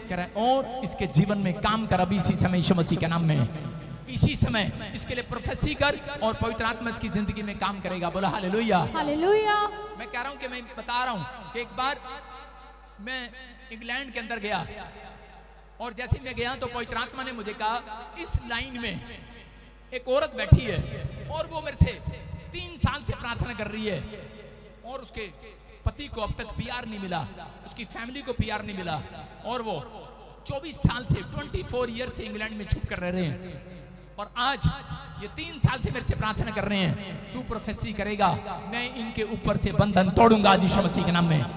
कह रहा है और इसके जीवन में काम कर अभी इसी समय यीशु मसीह के नाम में, इसी समय इसके लिए प्रोफेसी कर और पवित्र आत्मा इसकी जिंदगी में काम करेगा। बोला हालेलुया, हालेलुया। मैं कह रहा हूं कि मैं बता रहा हूं कि एक बार मैं इंग्लैंड के अंदर गया और जैसे मैं गया तो पवित्र आत्मा ने मुझे कहा इस लाइन में एक औरत बैठी है और वो मेरे से 3 साल से प्रार्थना कर रही है और उसके पति को अब तक पीआर नहीं मिला, उसकी फैमिली को पीआर नहीं मिला और वो 24 साल से 24 ईयर से इंग्लैंड में छुप कर रह रहे हैं और आज ये 3 साल से मेरे से प्रार्थना कर रहे हैं तू प्रोफेसी करेगा, मैं इनके ऊपर से बंधन तोड़ूंगा आज यीशु मसीह के नाम में।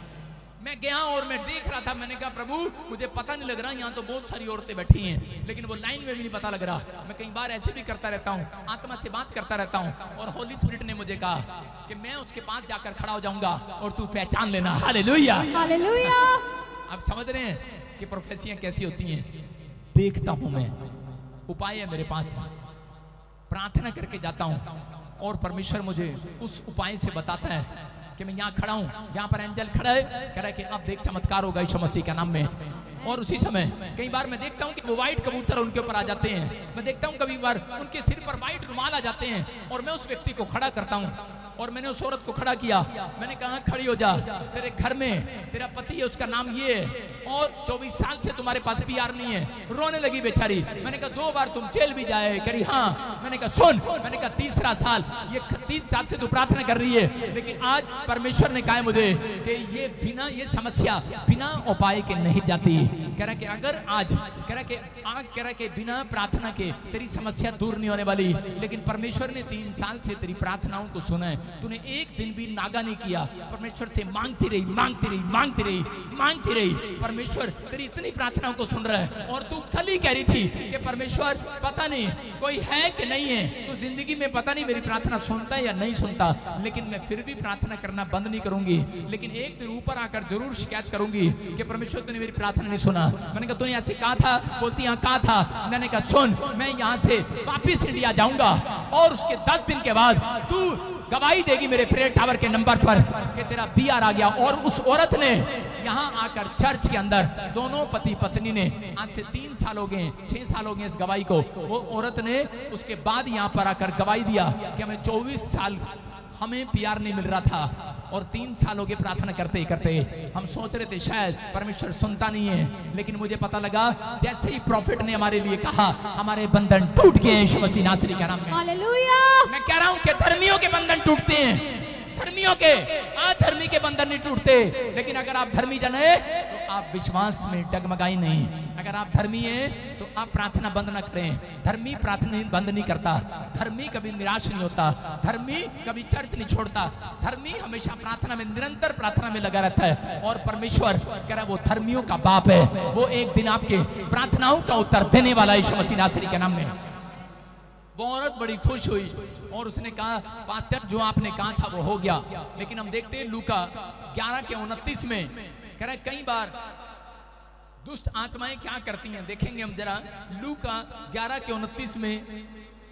मैं गया और मैं देख रहा था, मैंने कहा प्रभु मुझे पता नहीं लग रहा, यहाँ तो बहुत सारी औरतें बैठी हैं लेकिन वो लाइन में भी नहीं पता लग रहा। मैं कई बार ऐसे भी करता रहता हूँ, आत्मा से बात करता रहता हूँ और होली स्पिरिट ने मुझे कहा कि मैं उसके पास जाकर खड़ा हो जाऊंगा और तू पहचान लेना। Hallelujah, hallelujah. आप समझ रहे हैं कि प्रोफेसियां कैसी होती हैं? देखता हूं मैं, उपाय है मेरे पास, प्रार्थना करके जाता हूं और परमेश्वर मुझे उस उपाय से बताता है कि मैं यहाँ खड़ा हूँ, यहाँ पर एंजल खड़ा है, कह रहा है कि अब देख चमत्कार होगा यीशु मसीह के नाम में। और उसी समय कई बार मैं देखता हूँ कि वो व्हाइट कबूतर उनके ऊपर आ जाते हैं, मैं देखता हूँ कभी बार उनके सिर पर व्हाइट रुमाल आ जाते हैं और मैं उस व्यक्ति को खड़ा करता हूँ और मैंने उस औरत को खड़ा किया, मैंने कहा खड़ी हो जा, तेरे घर में तेरा पति है उसका नाम ये है और 24 साल से तुम्हारे पास पीआर नहीं है। रोने लगी बेचारी, मैंने कहा 2 बार तुम जेल भी जाए, करी हाँ। मैंने कहा सुन, मैंने कहा 3रा साल, ये 30 साल से तू प्रार्थना कर रही है लेकिन आज परमेश्वर ने कहा मुझे कि ये बिना ये समस्या बिना उपाय के नहीं जाती। कह रहा कि अगर आज कह रहा कि बिना प्रार्थना के तेरी समस्या दूर नहीं होने वाली, लेकिन परमेश्वर ने 3 साल से तेरी प्रार्थनाओं को सुना है, तूने एक दिन भी नागा नहीं किया, परमेश्वर से मांगती रही मांगती रही मांगती रही मांगती रही, परमेश्वर तेरी इतनी प्रार्थनाओं को सुन रहा है। और तू कल ही कह रही थी कि परमेश्वर पता नहीं कोई है कि नहीं है, तू जिंदगी में पता नहीं मेरी प्रार्थना सुनता है या नहीं सुनता, लेकिन मैं फिर भी प्रार्थना करना बंद नहीं करूंगी, लेकिन एक दिन ऊपर आकर जरूर शिकायत करूंगी कि परमेश्वर तूने मेरी प्रार्थना नहीं सुना। मैंने कहा तूने ऐसे कहा था, बोलती हाँ कहा था। मैंने कहा सुन, मैं यहाँ से वापिस इंडिया जाऊंगा और उसके 10 दिन के बाद तू गवाही देगी मेरे प्रेयर टावर के नंबर पर कि तेरा पीआर आ गया। और उस औरत ने यहाँ आकर चर्च के अंदर, दोनों पति पत्नी ने, आज से 3 साल हो गए 6 साल हो गए इस गवाही को, वो औरत ने उसके बाद यहाँ पर आकर गवाही दिया कि हमें 24 साल हमें पीआर नहीं मिल रहा था और 3 साल हो गए प्रार्थना करते करते हम सोच रहे थे शायद परमेश्वर सुनता नहीं है, लेकिन मुझे पता लगा जैसे ही प्रॉफिट ने हमारे लिए कहा हमारे बंधन टूट गए यीशु मसीह नासरी के नाम में। हालेलुया। मैं कह रहा हूं कि धर्मियों के बंधन टूटते हैं, धर्मियों के, अधर्मी के बंधन नहीं टूटते। लेकिन अगर आप धर्मी जन है तो आप विश्वास में डगमगाई नहीं, अगर आप धर्मी हैं तो आप प्रार्थना बंद न करें। धर्मी प्रार्थना बंद नहीं करता, धर्मी कभी निराश नहीं होता, धर्मी कभी चर्च नहीं छोड़ता, धर्मी हमेशा प्रार्थना में, निरंतर प्रार्थना में लगा रहता है। और परमेश्वर कह रहा है वो धर्मियों का बाप है, वो एक दिन आपके प्रार्थनाओं का उत्तर देने वाला है यीशु मसीह नासरी के नाम में। वो औरत बड़ी खुश हुई और उसने कहा पास्टर जो आपने कहा था वो हो गया। लेकिन हम देखते हैं लूका 11:29 में कह रहा है कई बार दुष्ट आत्माएं क्या करती हैं, देखेंगे हम जरा लूका 11:29 में।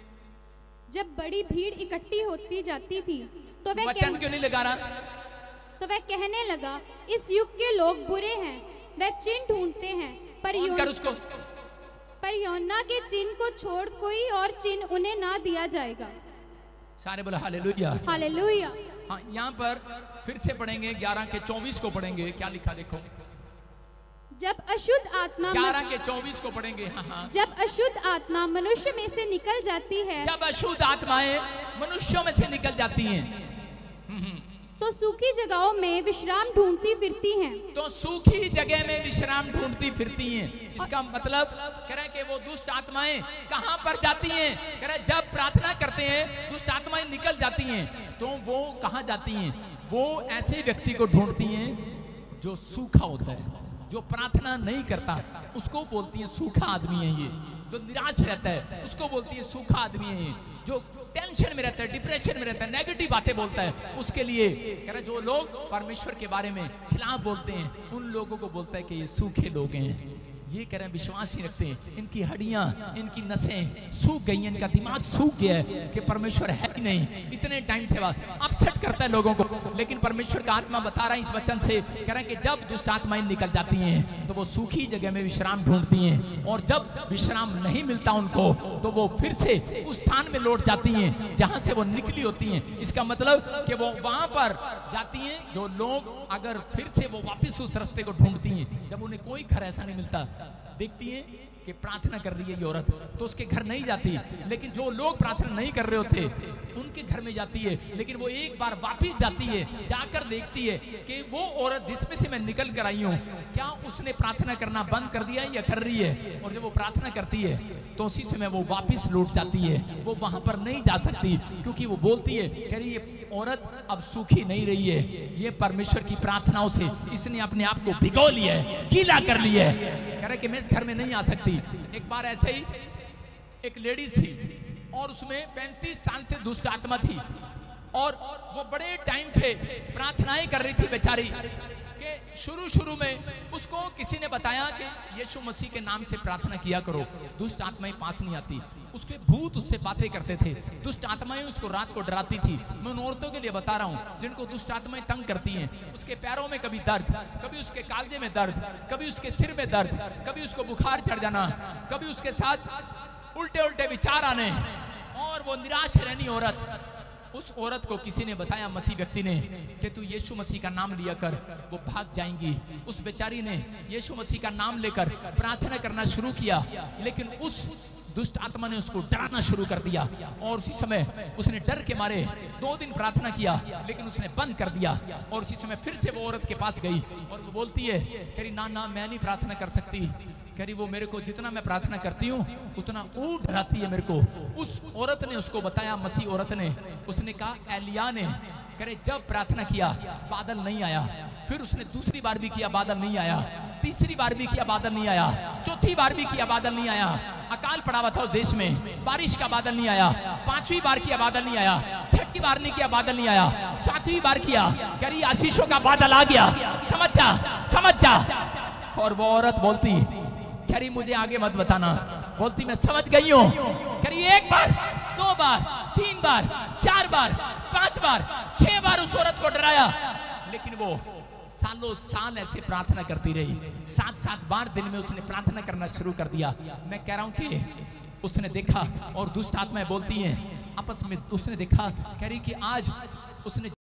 जब बड़ी भीड़ इकट्ठी होती जाती थी तो वह वचन क्यों नहीं लगा रहा? तो वह कहने लगा इस युग के लोग बुरे हैं, वह चिन्ह ढूंढते हैं पर यूहन्ना के चिन्ह को छोड़ कोई और चिन्ह उन्हें ना दिया जाएगा। सारे बोला हालेलुया, हालेलुया। हाँ, यहाँ पर फिर से पढ़ेंगे 11:24 को पढ़ेंगे, क्या लिखा देखो। जब अशुद्ध आत्मा 11:24 को पढ़ेंगे। हाँ, जब अशुद्ध आत्मा मनुष्य में से निकल जाती है, जब अशुद्ध आत्माएं मनुष्यों में से निकल जाती हैं तो सूखी जगहों में विश्राम ढूंढती फिरती हैं। तो सूखी जगह में विश्राम ढूंढती फिरती हैं। इसका मतलब कह रहा है कि वो दुष्ट आत्माएं कहां पर जाती हैं? कह रहा है जब प्रार्थना करते हैं दुष्ट आत्माएं निकल जाती हैं तो वो कहां जाती हैं? वो ऐसे व्यक्ति को ढूंढती हैं जो सूखा होता है, जो प्रार्थना नहीं करता, उसको बोलती है सूखा आदमी है ये। जो निराश रहता है उसको बोलती है सूखा आदमी है ये। जो टेंशन में रहता है, डिप्रेशन में रहता है, नेगेटिव बातें बोलता है, उसके लिए कह रहा है जो लोग परमेश्वर के बारे में खिलाफ बोलते हैं उन लोगों को बोलता है कि ये सूखे लोग हैं। ये कह रहे हैं विश्वास ही रखते हैं, इनकी हड्डियां, इनकी नसें सूख गई हैं, इनका दिमाग सूख गया है कि परमेश्वर है ही नहीं। इतने टाइम से बाद अपसेट करता है लोगों को, लेकिन परमेश्वर का आत्मा बता रहा है इस वचन से, कह रहे हैं कि जब दुष्ट आत्माएं निकल जाती हैं तो वो सूखी जगह में विश्राम ढूंढती हैं, और जब विश्राम नहीं मिलता उनको तो वो फिर से उस स्थान में लौट जाती हैं जहां से वो निकली होती हैं। इसका मतलब कि वो वहां पर जाती हैं, जो लोग अगर फिर से वो वापस उस रास्ते को ढूंढती हैं, जब उन्हें कोई घर ऐसा नहीं मिलता, देखती है कि प्रार्थना कर रही है ये औरत, तो उसके घर नहीं जाती, लेकिन जो लोग प्रार्थना नहीं कर रहे होते उनके घर में जाती है। लेकिन वो एक बार वापस जाती है, जाकर देखती है कि वो औरत जिसमें से मैं निकल कर आई हूँ, क्या उसने प्रार्थना करना बंद कर दिया या कर रही है। और जब वो प्रार्थना करती है तो उसी समय वो वापस लौट जाती है, वो वहां पर नहीं जा सकती, क्योंकि वो बोलती है, कह रही ये औरत अब सूखी नहीं रही है, ये परमेश्वर की प्रार्थनाओं से इसने अपने आप को भिगो लिया है, गीला कर लिया है। कह रहे कि मैं इस घर में नहीं आ सकती। एक बार ऐसे ही एक लेडीज थी और उसमें 35 साल से दुष्ट आत्मा थी, और वो बड़े टाइम से प्रार्थनाएं कर रही थी बेचारी, कि शुरू में उसको किसी ने बताया कि यीशु मसीह के नाम से प्रार्थना किया करो, दुष्ट आत्माएं पास नहीं आती। उसके भूत उससे बातें करते थे, दुष्ट आत्माएं उसको रात को डराती थी। मैं उन औरतों के लिए बता रहा हूँ जिनको दुष्ट आत्माएं तंग करती हैं, उसके पैरों में कभी दर्द, कभी उसके कालजे में दर्द, कभी उसके सिर में दर्द, कभी उसको बुखार चढ़ जाना, कभी उसके साथ उल्टे उल्टे विचार आने, और वो निराश रहनी औरत। उस औरत को किसी ने बताया, मसीह व्यक्ति ने, कि तू यीशु मसीह का नाम लिया कर, वो भाग जाएंगी। उस बेचारी ने यीशु मसीह का नाम लेकर प्रार्थना करना शुरू किया, लेकिन उस दुष्ट आत्मा ने उसको डराना शुरू कर दिया, और उसी समय उसने डर के मारे 2 दिन प्रार्थना किया, लेकिन उसने बंद कर दिया। और उसी समय फिर से वो औरत के पास गई और वो बोलती है, कह रही ना मैं नहीं प्रार्थना कर सकती, कह रही वो मेरे को जितना मैं प्रार्थना करती हूँ उतना वो डराती है मेरे को। उस औरत ने उसको बताया, मसीह औरत ने, उसने कहा एलिया ने, कह रहे जब प्रार्थना किया बादल नहीं आया, फिर उसने दूसरी बार भी किया बादल नहीं आया, तीसरी बार भी किया बादल नहीं आया, चौथी बार भी किया बादल नहीं आया, अकाल पड़ा हुआ था उस देश में, बारिश का बादल नहीं आया, 5वीं बार किया बादल नहीं आया, 6ठी बार नहीं किया बादल नहीं आया, 7वीं बार किया, कह रही आशीषों का बादल आ गया, समझ जा। और वो औरत बोलती, कह रही मुझे आगे मत बताना, बोलती मैं समझ गई हूँ। कह रही 1 बार, 2 बार, 3 बार, 4 बार, 5 बार, 6 बार उस औरत को डराया, लेकिन वो सालों साल ऐसे प्रार्थना करती रही। 7-7 बार दिन में उसने प्रार्थना करना शुरू कर दिया। मैं कह रहा हूं कि उसने देखा, और दुष्ट आत्माएं बोलती हैं आपस में, उसने देखा, कह रही कि आज उसने